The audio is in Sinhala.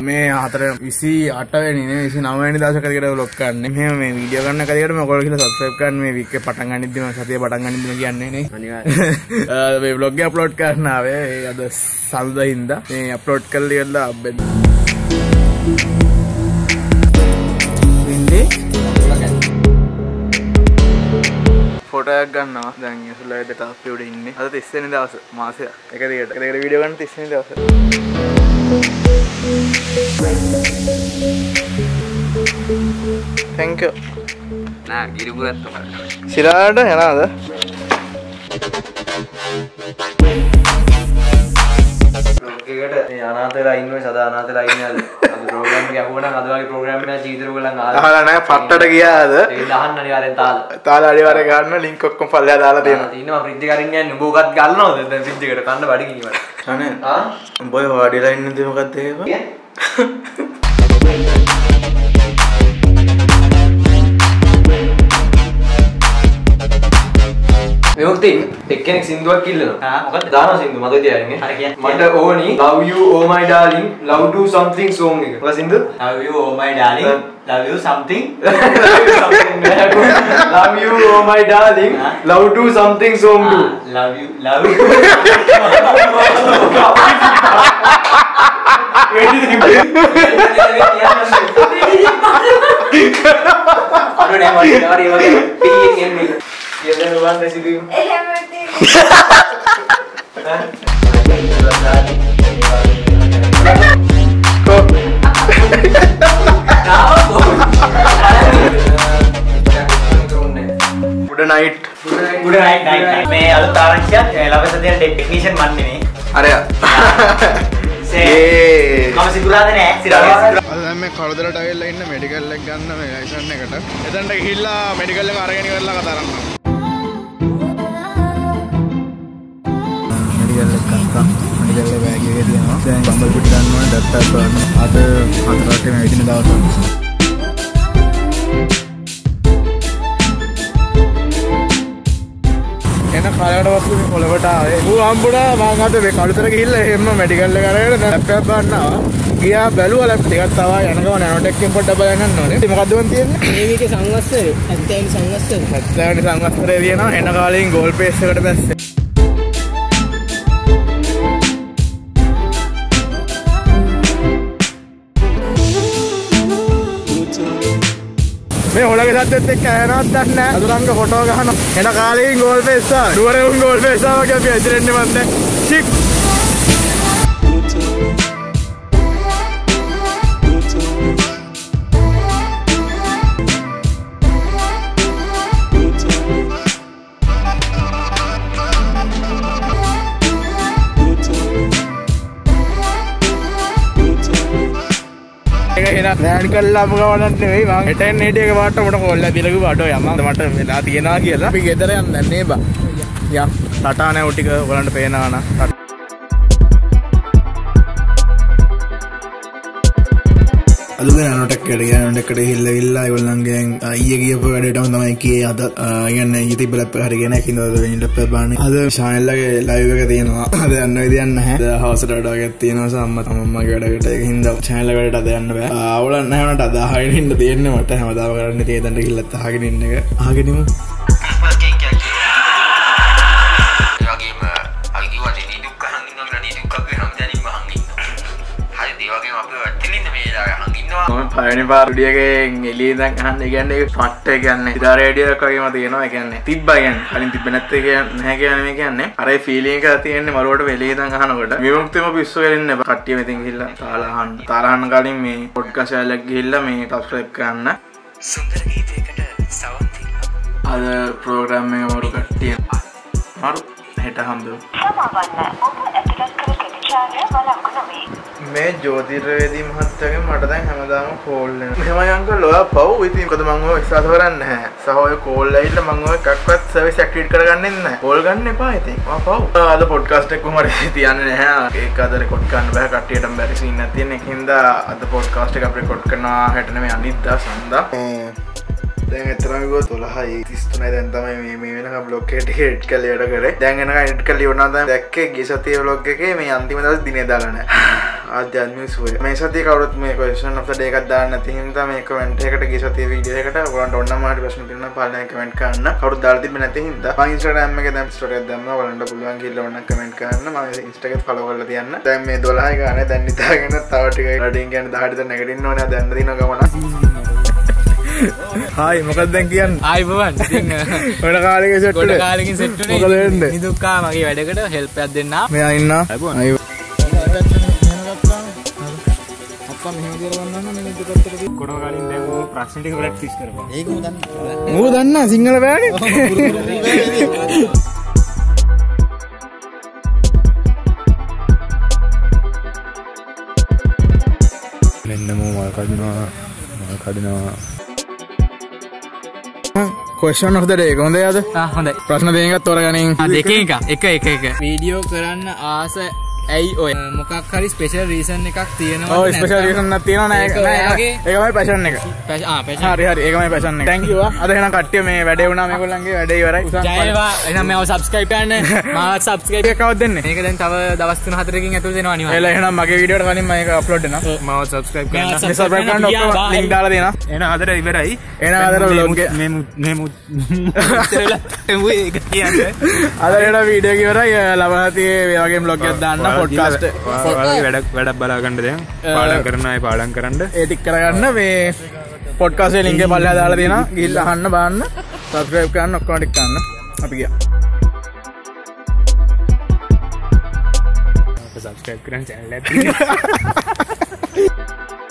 මේ 4:28 වෙනි නේ 29 වෙනි දවසේ කලියට vlog කරන්නේ. මෙහෙම මේ වීඩියෝ කරන කලියට මම ඔයගොල්ලෝ කියලා subscribe කරන්න මේ week එක පටන් ගන්නිද්දි මම සතිය පටන් ගන්නිද්දි කියන්නේ නේ. අනිවාර්යයෙන්. මේ vlog එක upload කරන්න ආවේ අද සඳුදා හින්දා. මේ upload කරලා ඉවරලා අබ්බෙන්. ඉන්නේ ෆොටෝ එකක් ගන්නවා. දැන් ඉස්සෙල්ලා ඉද ටාප් එක උඩ ඉන්නේ. අද 30 වෙනි දවස මාසෙ. එක දිගට වීඩියෝ ගන්න 30 වෙනි දවස. Thank you. Nah, gini buat tuh. Sila ada ya nada. Oke, ada. Nih, anak teh lain nih, sada anak teh lainnya. Ada program yang aku pernah ngadu lagi programnya Citra ulang ngadu. Ahla naya fatta gaya ada. Dahan nari waren tal. Tal ada waren karena link kok kompalnya ada dia. Ini mah printing karingnya nubukat galno, dan printing kada karena badi gini mana. Sana. Ah? Boy wadi lain nanti makan teh apa? Iya. Memukti, teknik sinduak kilo. Makan dana sindu, mata dia ini. Mata oh ni, love you, oh my darling, love do something song ni. Apa sindu? Love you, oh my darling, love you something. Love you, oh my darling, love do something song do. Love you, love you. Aduh, nih mari pingin ni. Dia dah luar dari situ. Mati. Kok? Udah night. मैं अलग तारक क्या लावे सत्या टेक्नीशियन मानने में अरे से हम सिकुराते हैं सिरागे අද දැන් මේ කවුරුදලට ආවිල්ලා ඉන්න මෙඩිකල් එක ගන්න මේ ලයිසන් එකට. එතනට ගිහිල්ලා මෙඩිකල් එක අරගෙන ඉවරලා කතා කරන්න. මෙඩිකල් එක ගත්තා. මෙඩිකල් එක බෑග් එකේ තියෙනවා. දැන් බම්බල් පිට ගන්න ඕනේ ඩොක්ටර් බලන්න. අද 4ට මේ විදින දවසක්. එන කාලයකට වස්තු මේ කොළඹට ආවේ. ඌ හම්බුණා මං අද මේ කළුතර ගිහිල්ලා එහෙම මෙඩිකල් එක අරගෙන ලැප් එකක් ගන්න ආවා. ගියා බැලුවා ලැප් ටිකක් තවා යනකම නැනෝටෙක් එකෙන් පොඩ්ඩක් බලන්න යන්න ඕනේ. ඉතින් මොකද්ද මන් තියෙන්නේ? මේකේ සංවත්සරය 70 සංවත්සරය 70 සංවත්සරය තියෙනවා. එන කාලෙකින් ගෝල් පේස් එකට බැස්සේ. මේ හොලගේ සද්දෙත් එක්ක ඇහෙනවත් දන්නේ නැහැ. අතුරංග ෆොටෝ ගහනවා. එන කාලෙකින් ගෝල් පේස් ආවා. නුවරේ උන් ගෝල් පේස් ආවා කියලා අපි ඇදිරෙන්නේ මන් දැන්. චික් නෑන් කල්ලාම ගවන්නත් නෙවෙයි මම හෙට එන්න හිටිය එක පාට මට කෝල් එකක් දීලා කිව්වා අඩෝ යම්ම මට වෙලා තියනවා කියලා. අපි ගෙදර යන්න නේ බා. යම් ටටා නැව ටික ඔයගලන්ට පේනවා නා. අද දැනනටක් එකට හිල්ලවිල්ලා ඒගොල්ලන්ගෙන් ඊයේ ගියපු වැඩේටම තමයි කියේ අද කියන්නේ ඊයේ තිබ්බ ලැප් එක හරියගෙන කින්ද අද වෙනින් ලැප් එක බාන්නේ. අද ශානෙල්ලගේ ලයිව් එක තියෙනවා. අද යන්න විදියක් නැහැ. අද හවසට වඩාවක් තියෙනවා සම්මා වැඩකට ඒක හින්දා ශානෙල්ල වැඩට අද යන්න බෑ. අවුලක් නැහැ වුණාට අද අහගෙන ඉන්න තියෙන්නේ මට හැමදාම කරන්නේ තේදන්ට ගිහලත් අහගෙන ඉන්න එක. අහගෙන ඉමු. මම පළවෙනි පාර ඩියකෙන් එළිය ඉඳන් අහන්න කියන්නේ ෆට් එක කියන්නේ ඉදා රේඩියෝ එකක් වගේම තියෙනවා. ඒ කියන්නේ තිබ්බා කියන්නේ කලින් තිබ්බ නැත්තේ නැහැ කියන්නේ මේ කියන්නේ අර ඒ ෆීලිං එක තියෙන්නේ මරුවට එළිය ඉඳන් අහනකොට විමුක්තියම පිස්සු වෙලින්නේ නැහැ. කට්ටිය මෙතෙන් ගිහිල්ලා තාලා අහන්න. තාලා අහන්න කලින් මේ පොඩ්කාස්ට් එකක් ගිහිල්ලා මේ සබ්ස්ක්‍රයිබ් කරන්න. සුන්දර ගීතයකට සවන් දෙන්න. අද ප්‍රෝග්‍රෑම් එක මරු කට්ටිය මරු හෙට හම්බෙමු. මේ ජෝතිර්වේදී මහත්තයාගෙන් මට දැන් හැමදාම කෝල් එනවා. මෙහෙමයි අංකල් ඔයා පව්. ඉතින් මොකද මම ඔය විශ්වාස කරන්නේ නැහැ. සහ ඔය කෝල් ඇවිල්ලා මම ඔය එකක්වත් සර්විස් ඇක්ටිවේට් කරගන්නෙත් නැහැ. කෝල් ගන්න එපා ඉතින්. මම පව්. අද පොඩ්කාස්ට් එක කොහොමද තියන්නේ නැහැ. ඒක අද රෙකෝඩ් කරන්න බෑ. කට්ටියටම බැරි සීන් එකක් තියෙන එකකින්ද අද පොඩ්කාස්ට් එක අපි රෙකෝඩ් කරනවා හෙට නෙමෙයි අනිද්දා සඳා. දැන් එතරම් ගියොත් 12:33 දැන් තමයි මේ වෙනකම් බ්ලොග් එකට එඩිට් කරලා ඉවර කරේ. දැන් එනකම් එඩිට් කරලා ඉවර නම් තමයි දැක්කේ ගිය සතියේ බ්ලොග් එකේ මේ අන්තිම දවස් දිනේ දාලා නැහැ. ආධ්‍යාත්මික සුවය. මේ සතියේ කවුරුත් මේ question of the day එකක් දාන්න නැති හින්දා මේ comment එකකට ගිය සතියේ වීඩියෝ එකට ඔයගොල්ලන්ට ඕනනම් මාට ප්‍රශ්න තියෙනවා පාලනය කමෙන්ට් කරන්න. කවුරුත් දාලා තිබ්බේ නැති හින්දා මම Instagram එකේ දැන් ස්ටෝරි එකක් දැම්මා. ඔයගොල්ලන්ට පුළුවන් කියලා ඕනනම් කමෙන්ට් කරන්න. මම Insta එකේ follow කරලා තියන්න. දැන් මේ 12 ගානේ දැන් නිදාගෙන තව ටිකක් රඩින් කියන්නේ 10ට විතර නැගිටින්න ඕනේ. දැන් දිනන ගමන. හායි මොකක්ද දැන් කියන්නේ? ආයිබෝවන්. ඉතින් ගොඩ කාලෙකින් සෙට් ගොඩ කාලෙකින් සෙට් මොකද වෙන්නේ? උනේ. නිදුක්කා මගේ වැඩකට හෙල්ප් එකක් දෙන්න. මෙයා ඉන්නා. අයිබෝවන්. අප්පා මෙහෙම කියලා වන්නන්න මේ නිදුක්කට ගොඩ කාලෙන් දැන් ඔය ප්‍රශ්න ටික ප්‍රැක්ටිස් කරපන්. ඒක මම දන්නවා. ඌ දන්නා සිංහල බෑනේ. මෙන්න මල් කඩිනවා. question of the day කොහොමද යාද? හොඳයි. ප්‍රශ්න දෙකක් තෝරගනින්. දෙකෙන් එක. වීඩියෝ කරන්න ආස ඇයි ඔය මොකක් හරි ස්පෙෂල් රීසන් එකක් තියෙනවා. ඔව් ස්පෙෂල් රීසන් එකක් තියෙනවා නෑ. ඒකමයි පැෂන් එක. හරි ඒකමයි පැෂන් එක. thank you අද එහෙනම් කට්ටිය මේ වැඩේ වුණා මේගොල්ලන්ගේ වැඩේ ඉවරයි. ජයවා. එහෙනම් මේව subscribe කරන්න. මාවත් subscribe එක කවද්ද දෙන්නේ? මේක දැන් තව දවස් 3-4කින් ඇතුළත එනවා අනිවාර්යයෙන්. එලා එහෙනම් මගේ වීඩියෝ එකට කලින් මම ඒක අප්ලෝඩ් වෙනවා. මාවත් subscribe කරන්න. subscribe කරන්න ඔක්කොම link දාලා දෙනවා. එහෙනම් අදට ඉවරයි. එහෙනම් අදට vlog එක ඒක කියන්නේ අද එහෙනම් වීඩියෝ එක ඉවරයි. ලබනතියේ මේ වගේ vlog එකක් දාන්න podcast වැඩක් බලා ගන්න දැන් පාඩම් කරන අය පාඩම් කරන්න ඒ ටික කරගන්න මේ පොඩ්කාස්ට් එකේ link එක පල්ලෙහා දාලා තියෙනවා. ගිහිල්ලා අහන්න බලන්න. subscribe කරන්න ඔක්කොම ටික කරන්න. අපි ගියා. subscribe කරන්න channel එක